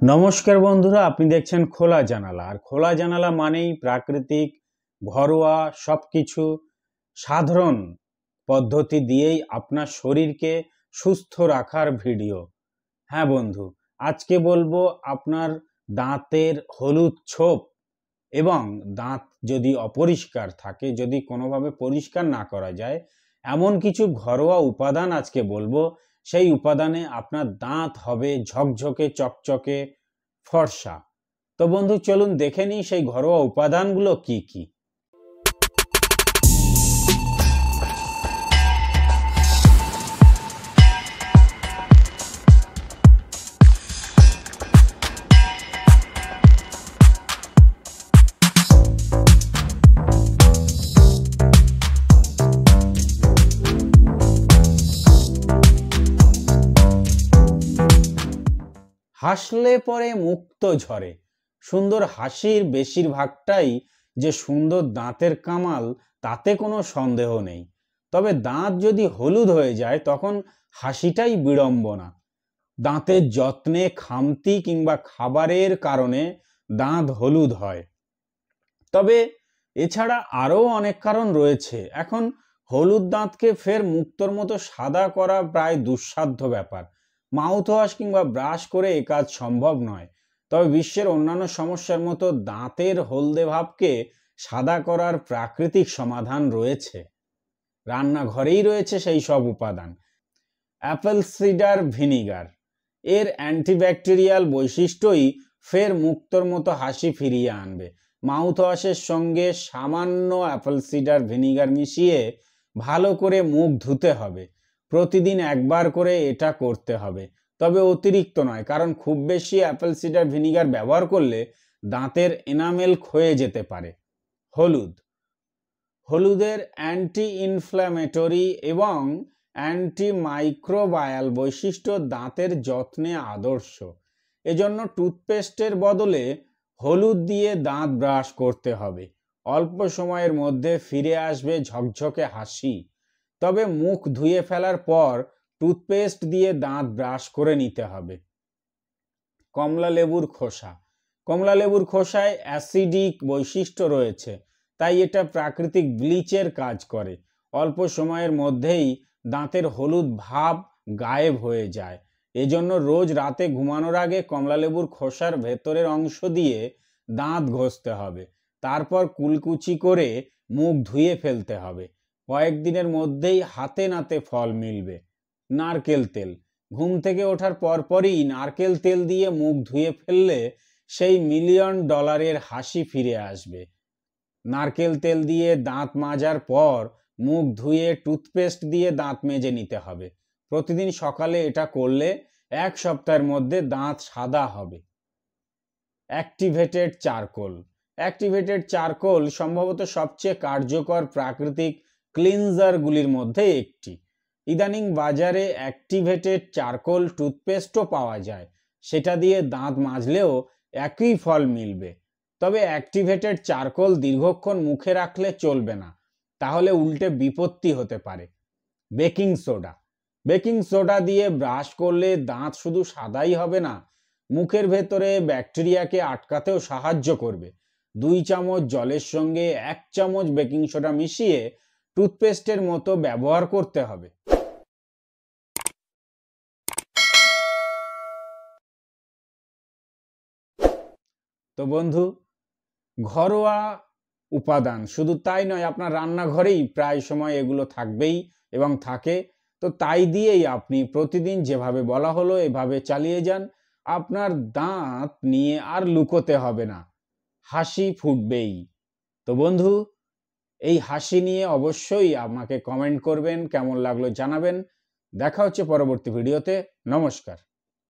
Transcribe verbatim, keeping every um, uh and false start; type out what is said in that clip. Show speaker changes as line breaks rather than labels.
নমস্কার বন্ধুরা, আপনি দেখছেন খোলা জানালা। আর খোলা জানালা মানেই প্রাকৃতিক, ঘরোয়া সবকিছু সাধারণ পদ্ধতি দিয়েই আপনার শরীরকে সুস্থ রাখার ভিডিও। হ্যাঁ বন্ধু, আজকে বলবো আপনার দাঁতের হলুদ ছোপ এবং দাঁত যদি অপরিষ্কার থাকে, যদি কোনোভাবে পরিষ্কার না করা যায়, এমন কিছু ঘরোয়া উপাদান আজকে বলবো। সেই উপাদানে আপনার দাঁত হবে ঝকঝকে, চকচকে, ফর্সা। তো বন্ধু চলুন দেখে নিই সেই ঘরোয়া উপাদানগুলো কি কি। হাসলে পরে মুক্ত ঝরে। সুন্দর হাসির বেশিরভাগটাই যে সুন্দর দাঁতের কামাল, তাতে কোনো সন্দেহ নেই। তবে দাঁত যদি হলুদ হয়ে যায় তখন হাসিটাই বিড়ম্বনা। দাঁতের যত্নে খামতি কিংবা খাবারের কারণে দাঁত হলুদ হয়। তবে এছাড়া আরও অনেক কারণ রয়েছে। এখন হলুদ দাঁতকে ফের মুক্তোর মতো সাদা করা প্রায় দুঃসাধ্য ব্যাপার। মাউথ ওয়াশ কিংবা ব্রাশ করে এ কাজ সম্ভব নয়। তবে বিশ্বের অন্যান্য সমস্যার মতো দাঁতের হলদে ভাবকে সাদা করার প্রাকৃতিক সমাধান রয়েছে। রান্নাঘরেই রয়েছে সেই সব উপাদান। অ্যাপেল সিডার ভিনিগার, এর অ্যান্টিব্যাকটেরিয়াল বৈশিষ্ট্যই ফের মুক্তোর মতো হাসি ফিরিয়ে আনবে। মাউথ ওয়াশের সঙ্গে সামান্য অ্যাপেল সিডার ভিনিগার মিশিয়ে ভালো করে মুখ ধুতে হবে। প্রতিদিন একবার করে এটা করতে হবে, তবে অতিরিক্ত নয়, কারণ খুব বেশি অ্যাপেল সিডার ভিনিগার ব্যবহার করলে দাঁতের এনামেল ক্ষয়ে যেতে পারে। হলুদ, হলুদের অ্যান্টি ইনফ্ল্যামেটরি এবং অ্যান্টি মাইক্রোবায়াল বৈশিষ্ট্য দাঁতের যত্নে আদর্শ। এজন্য টুথপেস্টের বদলে হলুদ দিয়ে দাঁত ব্রাশ করতে হবে। অল্প সময়ের মধ্যে ফিরে আসবে ঝকঝকে হাসি। তবে মুখ ধুয়ে ফেলার পর টুথপেস্ট দিয়ে দাঁত ব্রাশ করে নিতে হবে। কমলা লেবুর খোসা, কমলা লেবুর খোসায় অ্যাসিডিক বৈশিষ্ট্য রয়েছে, তাই এটা প্রাকৃতিক ব্লিচের কাজ করে। অল্প সময়ের মধ্যেই দাঁতের হলুদ ভাব গায়েব হয়ে যায়। এজন্য রোজ রাতে ঘুমানোর আগে কমলা লেবুর খোসার ভেতরের অংশ দিয়ে দাঁত ঘষতে হবে। তারপর কুলকুচি করে মুখ ধুয়ে ফেলতে হবে। কয়েকদিনের মধ্যেই হাতে নাতে ফল মিলবে। নারকেল তেল, ঘুম থেকে ওঠার পরপরই নারকেল তেল দিয়ে মুখ ধুয়ে ফেললে সেই মিলিয়ন ডলারের হাসি ফিরে আসবে। নারকেল তেল দিয়ে দাঁত মাজার পর মুখ ধুয়ে টুথপেস্ট দিয়ে দাঁত মেজে নিতে হবে। প্রতিদিন সকালে এটা করলে এক সপ্তাহের মধ্যে দাঁত সাদা হবে। অ্যাক্টিভেটেড চারকোল, অ্যাক্টিভেটেড চারকোল সম্ভবত সবচেয়ে কার্যকর প্রাকৃতিক ক্লিনজারগুলির মধ্যে একটি। ইদানিং বাজারে অ্যাক্টিভেটেড চারকোল টুথপেস্টও পাওয়া যায়। সেটা দিয়ে দাঁত মাজলেও একই ফল মিলবে। তবে অ্যাক্টিভেটেড চারকোল দীর্ঘক্ষণ মুখে রাখলে চলবে না, তাহলে উল্টে বিপত্তি হতে পারে। বেকিং সোডা, বেকিং সোডা দিয়ে ব্রাশ করলে দাঁত শুধু সাদাই হবে না, মুখের ভেতরে ব্যাকটেরিয়াকে আটকাতেও সাহায্য করবে। দুই চামচ জলের সঙ্গে এক চামচ বেকিং সোডা মিশিয়ে টুথপেস্টের মতো ব্যবহার করতে হবে। তো বন্ধু, ঘরোয়া উপাদান শুধু তাই নয়, আপনার রান্নাঘরেই প্রায় সময় এগুলো থাকবেই এবং থাকে। তো তাই দিয়েই আপনি প্রতিদিন যেভাবে বলা হলো এভাবে চালিয়ে যান। আপনার দাঁত নিয়ে আর লুকোতে হবে না, হাসি ফুটবেই। তো বন্ধু, এই হাসি নিয়ে অবশ্যই আমাকে কমেন্ট করবেন, কেমন লাগলো জানাবেন। দেখা হচ্ছে পরবর্তী ভিডিওতে। নমস্কার।